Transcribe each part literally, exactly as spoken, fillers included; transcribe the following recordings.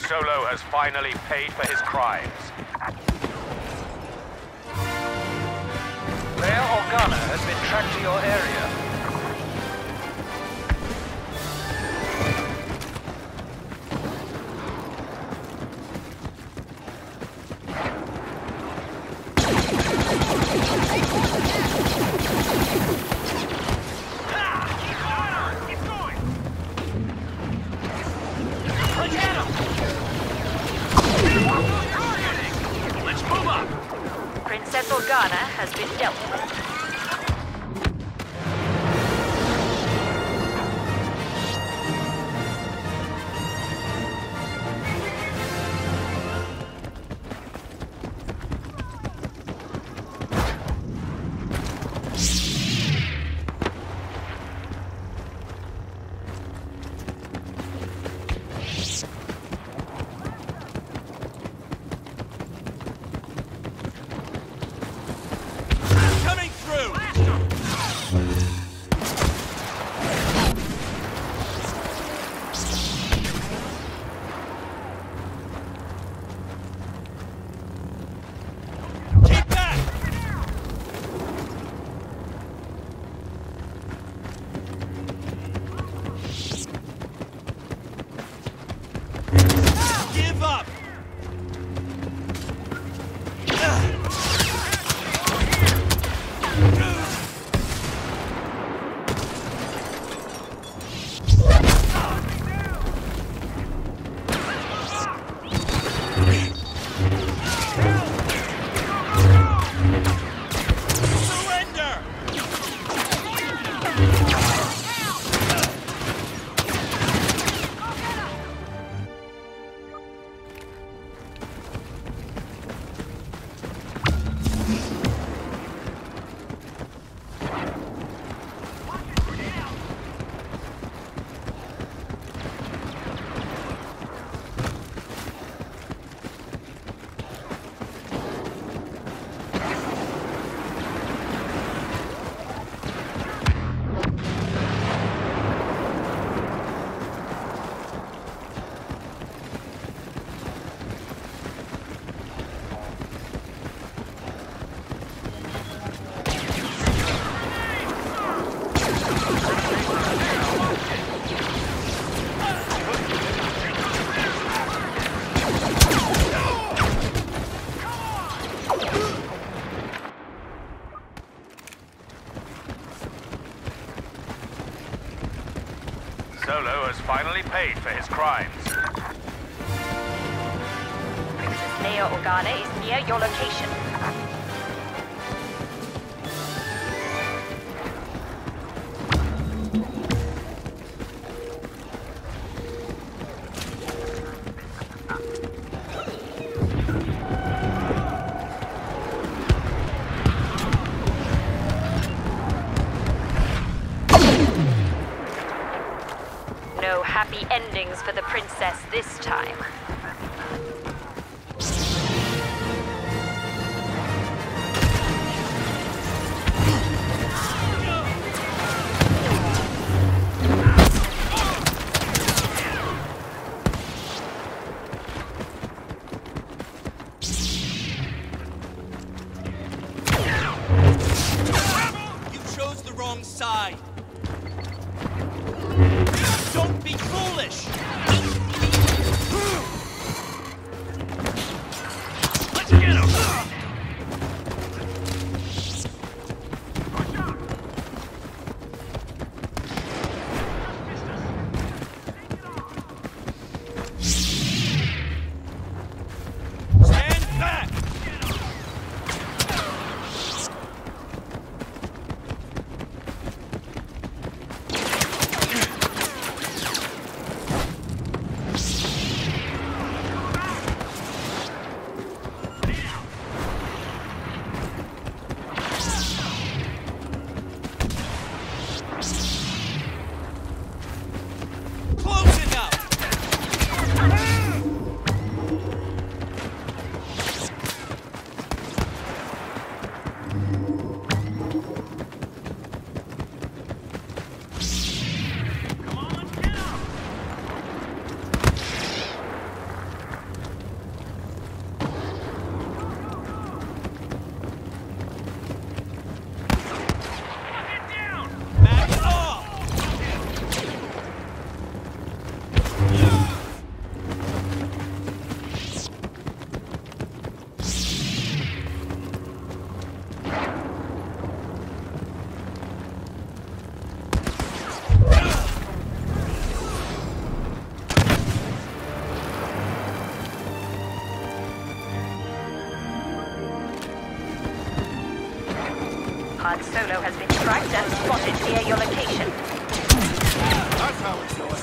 Solo has finally paid for his crimes. Mayor Organa has been tracked to your area. Princess Organa has been dealt with. Solo has finally paid for his crimes. Princess Leia Organa is near your location. No happy endings for the princess this time. You chose the wrong side. Don't be foolish! Han Solo has been tracked and spotted near your location. That's how we do it.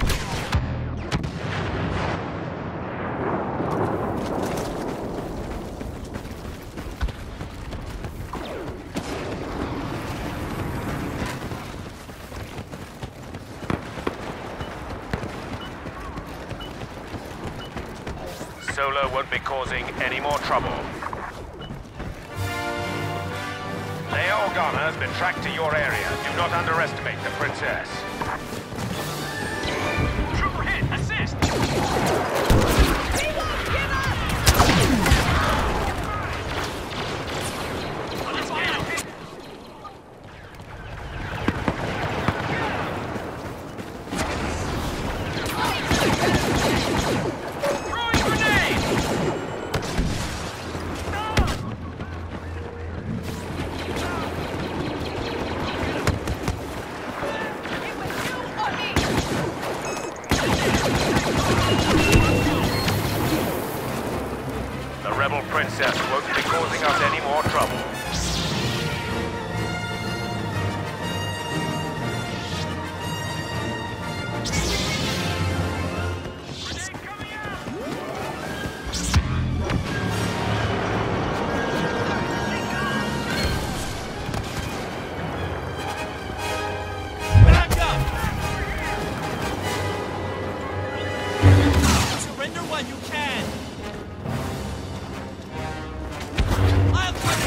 Solo won't be causing any more trouble. Leia Organa has been tracked to your area. Do not underestimate the princess. Trooper hit! Assist! The rebel princess won't be causing us any more trouble. Back up! Surrender while you can! I'll cover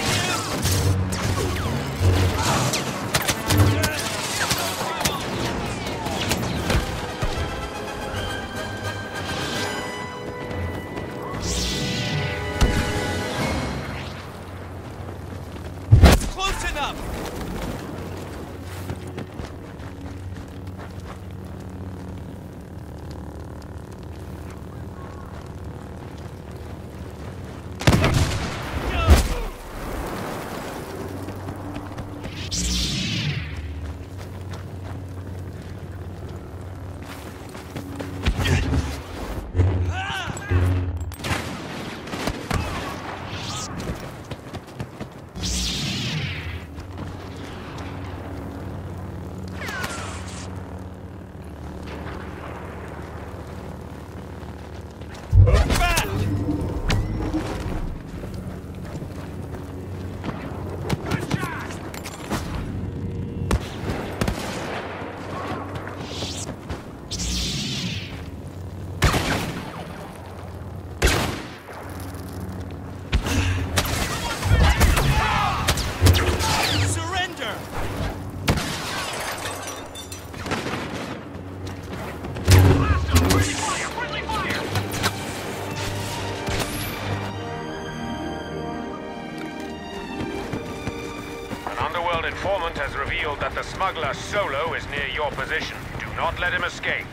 you! Close enough! Informant has revealed that the smuggler Solo is near your position. Do not let him escape.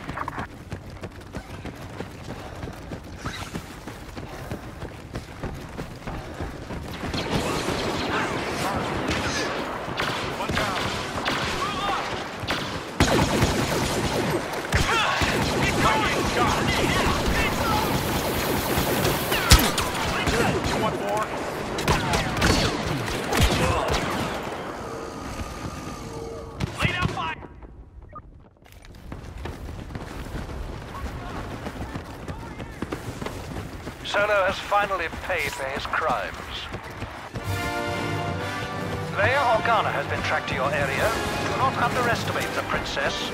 Solo has finally paid for his crimes. Leia Organa has been tracked to your area. Do not underestimate the princess.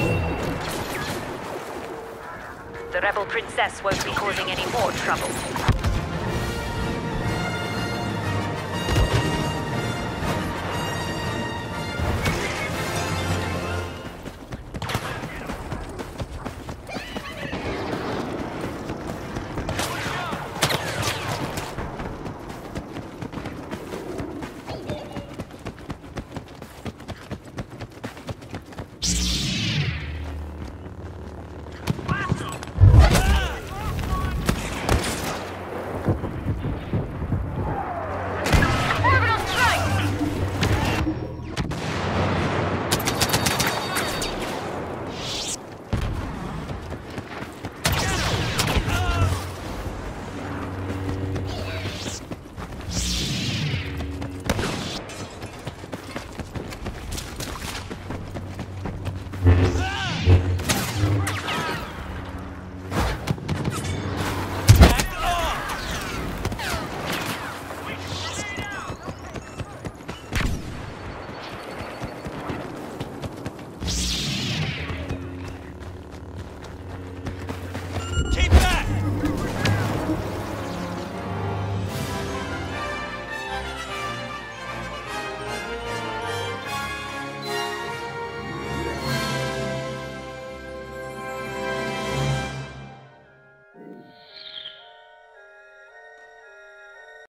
The rebel princess won't be causing any more trouble.